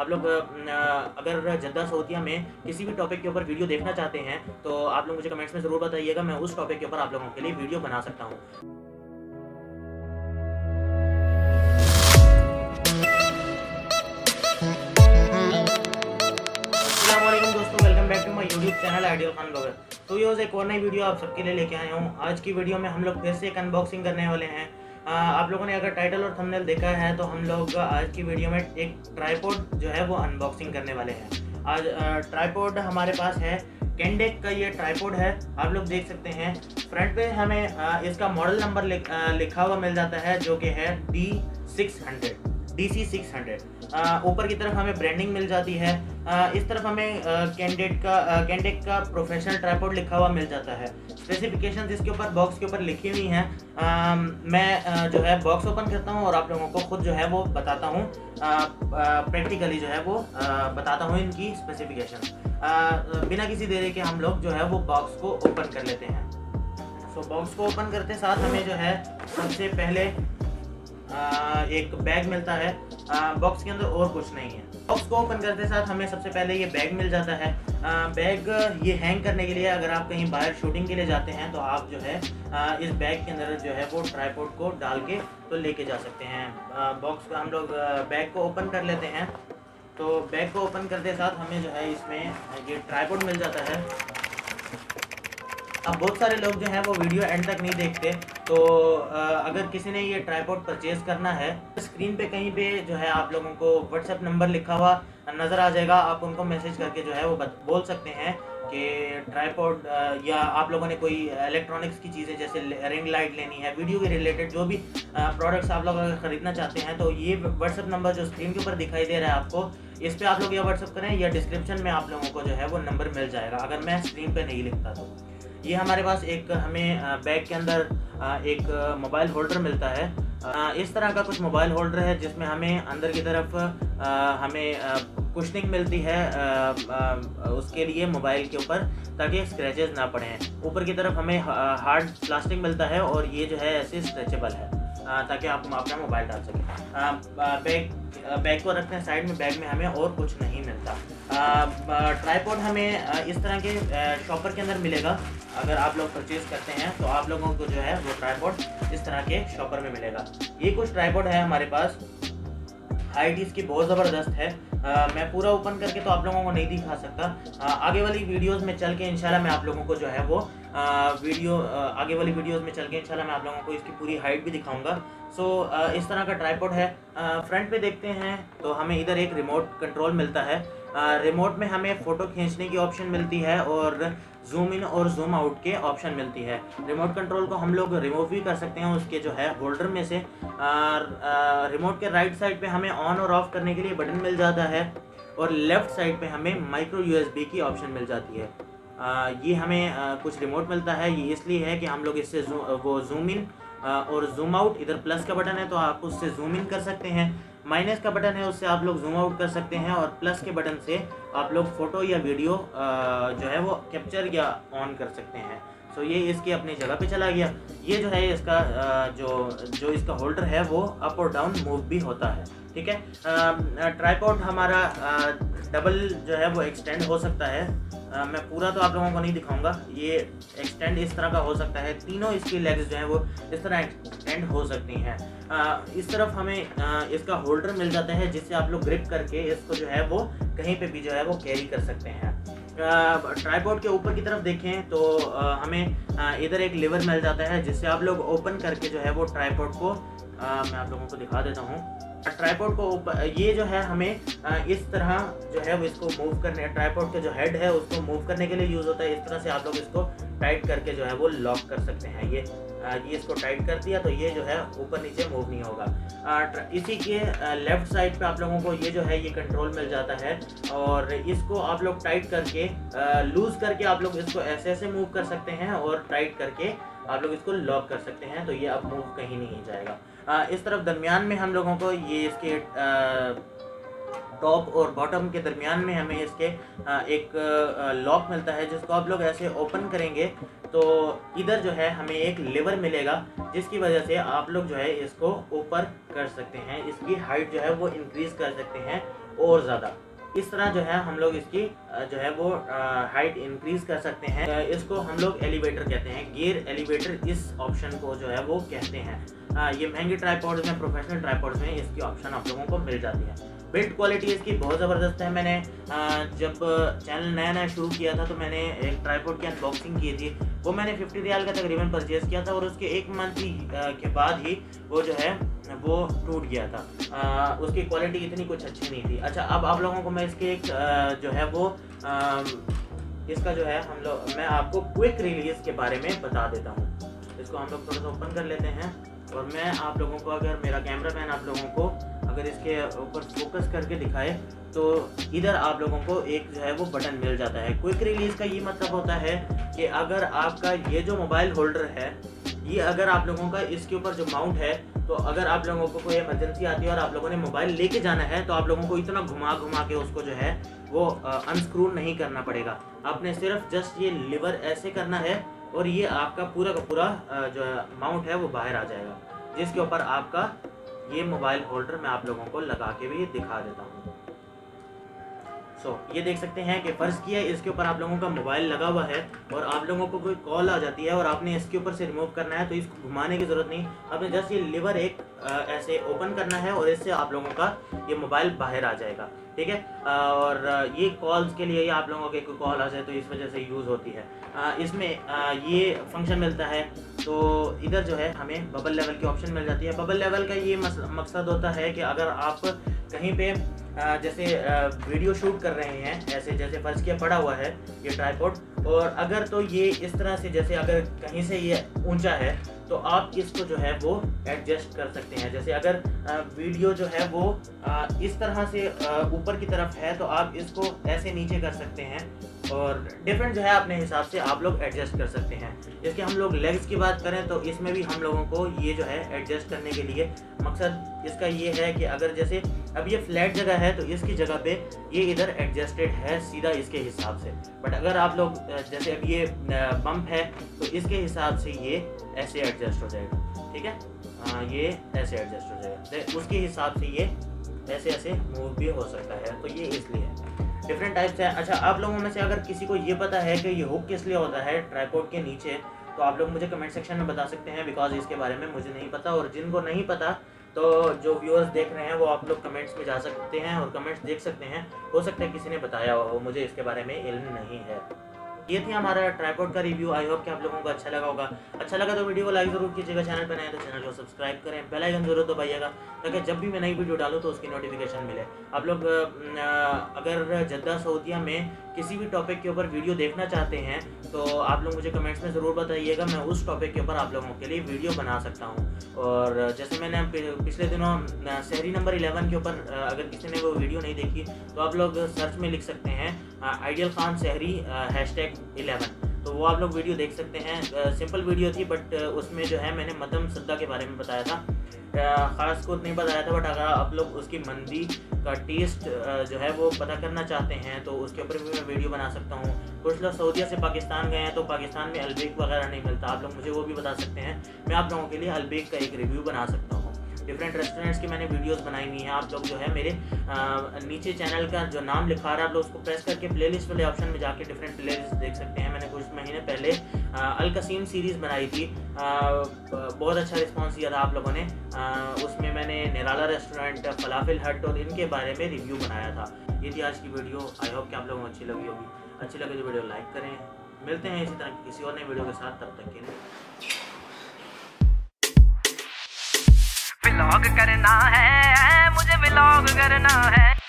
आप लोग अगर जद्दा सऊदिया में किसी भी टॉपिक के ऊपर वीडियो देखना चाहते हैं तो आप लोग मुझे कमेंट्स में ज़रूर बताइएगा, मैं उस टॉपिक के ऊपर आप लोगों के लिए वीडियो बना सकता हूँ। अस्सलामुअलैकुम दोस्तों, welcome back to my YouTube channel ideal Khan blogger. तो ये एक और नई वीडियो आप सबके लिए लेके आया हूँ। आज की वीडियो में हम लोग फिर से एक अनबॉक्सिंग करने वाले हैं। आप लोगों ने अगर टाइटल और थंबनेल देखा है तो हम लोग आज की वीडियो में एक ट्राइपॉड जो है वो अनबॉक्सिंग करने वाले हैं। आज ट्राइपॉड हमारे पास है, कैंडेक का ये ट्राइपॉड है, आप लोग देख सकते हैं। फ्रंट पे हमें इसका मॉडल नंबर लिखा हुआ मिल जाता है जो कि है DC600। ऊपर की तरफ हमें ब्रांडिंग मिल जाती है। इस तरफ हमें कैंडेक का प्रोफेशनल ट्राइपॉड लिखा हुआ मिल जाता है। स्पेसिफिकेशंस इसके ऊपर बॉक्स के ऊपर लिखी हुई हैं। मैं जो है बॉक्स ओपन करता हूँ और आप लोगों को खुद जो है वो बताता हूँ, प्रैक्टिकली जो है वो बताता हूँ इनकी स्पेसिफिकेशन। बिना किसी देरी के हम लोग जो है वो बॉक्स को ओपन कर लेते हैं। सो बॉक्स को ओपन करते साथ हमें जो है सबसे पहले एक बैग मिलता है। बॉक्स के अंदर और कुछ नहीं है। बॉक्स को ओपन करते साथ हमें सबसे पहले ये बैग मिल जाता है। बैग ये हैंग करने के लिए, अगर आप कहीं बाहर शूटिंग के लिए जाते हैं तो आप जो है इस बैग के अंदर जो है वो ट्राइपॉड को डाल के तो लेके जा सकते हैं। बॉक्स का हम लोग बैग को ओपन कर लेते हैं। तो बैग को ओपन करते साथ हमें जो है इसमें ये ट्राइपॉड मिल जाता है। अब बहुत सारे लोग जो हैं वो वीडियो एंड तक नहीं देखते, तो अगर किसी ने ये ट्राइपॉड परचेज़ करना है, स्क्रीन पे कहीं पे जो है आप लोगों को व्हाट्सएप नंबर लिखा हुआ नज़र आ जाएगा। आप उनको मैसेज करके जो है वो बोल सकते हैं कि ट्राइपॉड या आप लोगों ने कोई इलेक्ट्रॉनिक्स की चीज़ें जैसे रिंग लाइट लेनी है, वीडियो के रिलेटेड जो भी प्रोडक्ट्स आप लोग अगर ख़रीदना चाहते हैं तो ये व्हाट्सएप नंबर जो स्क्रीन के ऊपर दिखाई दे रहा है आपको, इस पर आप लोग या व्हाट्सएप करें या डिस्क्रिप्शन में आप लोगों को जो है वो नंबर मिल जाएगा, अगर मैं स्क्रीन पर नहीं लिखता तो। ये हमारे पास एक हमें बैग के अंदर एक मोबाइल होल्डर मिलता है। इस तरह का कुछ मोबाइल होल्डर है जिसमें हमें अंदर की तरफ हमें कुशनिंग मिलती है उसके लिए मोबाइल के ऊपर, ताकि स्क्रैचेस ना पड़े। ऊपर की तरफ हमें हार्ड प्लास्टिक मिलता है और ये जो है ऐसे स्ट्रेचेबल है ताकि आप अपना मोबाइल डाल सकें। बैग को रखते हैं साइड में, बैग में हमें और कुछ नहीं मिलता। ट्राइपॉड हमें इस तरह के शॉपर के अंदर मिलेगा। अगर आप लोग परचेज़ करते हैं तो आप लोगों को जो है वो ट्राइपॉड इस तरह के शॉपर में मिलेगा। ये कुछ ट्राइपॉड है हमारे पास, हाइट इसकी बहुत ज़बरदस्त है। मैं पूरा ओपन करके तो आप लोगों को नहीं दिखा सकता। आगे वाली वीडियोस में चल के इंशाल्लाह मैं आप लोगों को जो है वो आगे वाली वीडियोस में चल के इंशाल्लाह मैं आप लोगों को इसकी पूरी हाइट भी दिखाऊंगा। सो इस तरह का ट्राइपॉड है। फ्रंट पे देखते हैं तो हमें इधर एक रिमोट कंट्रोल मिलता है। रिमोट में हमें फ़ोटो खींचने की ऑप्शन मिलती है और जूम इन और जूम आउट के ऑप्शन मिलती है। रिमोट कंट्रोल को हम लोग रिमूव भी कर सकते हैं उसके जो है होल्डर में से। रिमोट के राइट साइड पे हमें ऑन और ऑफ करने के लिए बटन मिल जाता है और लेफ़्ट साइड पे हमें माइक्रो USB की ऑप्शन मिल जाती है। ये हमें कुछ रिमोट मिलता है, ये इसलिए है कि हम लोग इससे वो जूम इन और जूम आउट, इधर प्लस का बटन है तो आप उससे जूम इन कर सकते हैं, माइनस का बटन है उससे आप लोग जूम आउट कर सकते हैं, और प्लस के बटन से आप लोग फ़ोटो या वीडियो जो है वो कैप्चर या ऑन कर सकते हैं। सो ये इसकी अपनी जगह पे चला गया। ये जो है इसका जो इसका होल्डर है वो अप और डाउन मूव भी होता है, ठीक है। ट्राइपॉड हमारा डबल जो है वो एक्सटेंड हो सकता है। मैं पूरा तो आप लोगों को नहीं दिखाऊंगा, ये एक्सटेंड इस तरह का हो सकता है। तीनों इसकी लेग्स जो है वो इस तरह एक्सटेंड हो सकती हैं। इस तरफ हमें इसका होल्डर मिल जाता है जिससे आप लोग ग्रिप करके इसको जो है वो कहीं पे भी जो है वो कैरी कर सकते हैं। ट्राइपॉड के ऊपर की तरफ देखें तो हमें इधर एक लीवर मिल जाता है जिससे आप लोग ओपन करके जो है वो ट्राइपॉड को मैं आप लोगों को दिखा देता हूँ। ट्राइपॉड को ऊपर ये जो है हमें इस तरह जो है वो इसको मूव करने, ट्राइपॉड का जो हेड है उसको मूव करने के लिए यूज़ होता है। इस तरह से आप लोग इसको टाइट करके जो है वो लॉक कर सकते हैं। ये इसको टाइट कर दिया तो ये जो है ऊपर नीचे मूव नहीं होगा। इसी के लेफ़्ट साइड पे आप लोगों को ये जो है ये कंट्रोल मिल जाता है और इसको आप लोग टाइट करके लूज़ करके आप लोग इसको ऐसे ऐसे मूव कर सकते हैं और टाइट करके आप लोग इसको लॉक कर सकते हैं, तो ये अब मूव कहीं नहीं जाएगा। इस तरफ दरमियान में हम लोगों को ये इसके टॉप और बॉटम के दरमियान में हमें इसके एक लॉक मिलता है जिसको आप लोग ऐसे ओपन करेंगे तो इधर जो है हमें एक लीवर मिलेगा जिसकी वजह से आप लोग जो है इसको ऊपर कर सकते हैं, इसकी हाइट जो है वो इंक्रीज़ कर सकते हैं और ज़्यादा। इस तरह जो है हम लोग इसकी जो है वो हाइट इंक्रीज कर सकते हैं। इसको हम लोग एलिवेटर कहते हैं, गियर एलिवेटर इस ऑप्शन को जो है वो कहते हैं। ये महंगे ट्राइपॉड्स में, प्रोफेशनल ट्राइपॉड्स में इसकी ऑप्शन आप लोगों को मिल जाती है। बिल्ड क्वालिटी इसकी बहुत ज़बरदस्त है। मैंने जब चैनल नया नया शुरू किया था तो मैंने एक ट्राइपॉड की अनबॉक्सिंग की थी, वो मैंने 50 रियाल का तकरीबन परचेज़ किया था और उसके 1 मंथ के बाद ही वो जो है वो टूट गया था। उसकी क्वालिटी इतनी कुछ अच्छी नहीं थी। अच्छा, अब आप लोगों को मैं इसके एक जो है वो इसका जो है मैं आपको क्विक रिलीज़ के बारे में बता देता हूँ। इसको हम लोग थोड़ा सा ओपन कर लेते हैं और मैं आप लोगों को, अगर मेरा कैमरा मैन आप लोगों को अगर इसके ऊपर फोकस करके दिखाए तो इधर आप लोगों को एक जो है वो बटन मिल जाता है। क्विक रिलीज़ का ये मतलब होता है कि अगर आपका ये जो मोबाइल होल्डर है, ये अगर आप लोगों का इसके ऊपर जो माउंट है, तो अगर आप लोगों को कोई इमरजेंसी आती है और आप लोगों ने मोबाइल लेके जाना है तो आप लोगों को इतना घुमा घुमा के उसको जो है वो अनस्क्रू नहीं करना पड़ेगा। आपने सिर्फ जस्ट ये लीवर ऐसे करना है और ये आपका पूरा का पूरा जो माउंट है वो बाहर आ जाएगा, जिसके ऊपर आपका ये मोबाइल होल्डर मैं आप लोगों को लगा के भी दिखा देता हूँ। ये देख सकते हैं कि फ़र्ज़ किया इसके ऊपर आप लोगों का मोबाइल लगा हुआ है और आप लोगों को कोई कॉल आ जाती है और आपने इसके ऊपर से रिमूव करना है, तो इसको घुमाने की ज़रूरत नहीं, आपने जस्ट ये लीवर एक ऐसे ओपन करना है और इससे आप लोगों का ये मोबाइल बाहर आ जाएगा। ठीक है, और ये कॉल्स के लिए, या आप लोगों के कोई कॉल आ जाए तो इस वजह से यूज़ होती है। इसमें ये फंक्शन मिलता है। तो इधर जो है हमें बबल लेवल की ऑप्शन मिल जाती है। बबल लेवल का ये मकसद होता है कि अगर आप कहीं पे जैसे वीडियो शूट कर रहे हैं, ऐसे जैसे फ़र्ज़ किया पड़ा हुआ है ये ट्राइपॉड, और अगर तो ये इस तरह से, जैसे अगर कहीं से ये ऊंचा है तो आप इसको जो है वो एडजस्ट कर सकते हैं। जैसे अगर वीडियो जो है वो इस तरह से ऊपर की तरफ है तो आप इसको ऐसे नीचे कर सकते हैं और डिफरेंट जो है अपने हिसाब से आप लोग एडजस्ट कर सकते हैं। जैसे हम लोग लेग्स की बात करें तो इसमें भी हम लोगों को ये जो है एडजस्ट करने के लिए मकसद इसका ये है कि अगर जैसे अब ये फ्लैट जगह है तो इसकी जगह पे ये इधर एडजस्टेड है सीधा इसके हिसाब से, बट अगर आप लोग जैसे अब ये बम्प है तो इसके हिसाब से ये ऐसे एडजस्ट हो जाएगा। ठीक है, ये ऐसे एडजस्ट हो जाएगा, उसके हिसाब से ये ऐसे ऐसे मूव भी हो सकता है। तो ये इसलिए डिफरेंट टाइप्स है। अच्छा, आप लोगों में से अगर किसी को ये पता है कि ये हुक किस लिए होता है ट्राइपॉड के नीचे, तो आप लोग मुझे कमेंट सेक्शन में बता सकते हैं, बिकॉज इसके बारे में मुझे नहीं पता। और जिनको नहीं पता तो जो व्यूअर्स देख रहे हैं वो आप लोग कमेंट्स में जा सकते हैं और कमेंट्स देख सकते हैं, हो सकता है किसी ने बताया हो, मुझे इसके बारे में इल्म नहीं है। ये थी हमारा ट्राइपॉड का रिव्यू। आई होप कि आप लोगों को अच्छा लगा होगा। अच्छा लगा तो वीडियो को लाइक ज़रूर कीजिएगा, चैनल पर नए तो चैनल को सब्सक्राइब करें, बेल आइकन जरूर दबाइएगा ताकि जब भी मैं नई वीडियो डालूँ तो उसकी नोटिफिकेशन मिले। आप लोग अगर जद्दा सऊदिया में किसी भी टॉपिक के ऊपर वीडियो देखना चाहते हैं तो आप लोग मुझे कमेंट्स में ज़रूर बताइएगा, मैं उस टॉपिक के ऊपर आप लोगों के लिए वीडियो बना सकता हूँ। और जैसे मैंने पिछले दिनों शहरी नंबर 11 के ऊपर, अगर किसी ने वो वीडियो नहीं देखी तो आप लोग सर्च में लिख सकते हैं आइडियल खान शहरी #11, तो वो आप लोग वीडियो देख सकते हैं। सिंपल वीडियो थी बट उसमें जो है मैंने मदम सद्दा के बारे में बताया था, ख़ास कुछ नहीं बताया था, बट अगर आप लोग उसकी मंदी का टेस्ट जो है वो पता करना चाहते हैं तो उसके ऊपर भी मैं वीडियो बना सकता हूँ। कुछ लोग सऊदीया से पाकिस्तान गए हैं तो पाकिस्तान में अलबेक वगैरह नहीं मिलता, आप लोग मुझे वो भी बता सकते हैं, मैं आप लोगों के लिए अलबेक का एक रिव्यू बना सकता हूँ। डिफरेंट रेस्टोरेंट्स की मैंने वीडियोस बनाई हुई हैं, आप लोग जो है मेरे नीचे चैनल का जो नाम लिखा रहा है आप लोग उसको प्रेस करके प्लेलिस्ट वाले ऑप्शन में जाके डिफरेंट प्लेलिस्ट देख सकते हैं। मैंने कुछ महीने पहले अल कसीम सीरीज़ बनाई थी, बहुत अच्छा रिस्पॉन्स दिया था आप लोगों ने। उसमें मैंने निराला रेस्टोरेंट, फलाफिल हट और इनके बारे में रिव्यू बनाया था। ये थी आज की वीडियो। आई होप कि आप लोगों को अच्छी लगी होगी। अच्छी लगे तो वीडियो लाइक करें। मिलते हैं इसी तरह किसी और नई वीडियो के साथ, तब तक के लिए। व्लॉग करना है मुझे, व्लॉग करना है।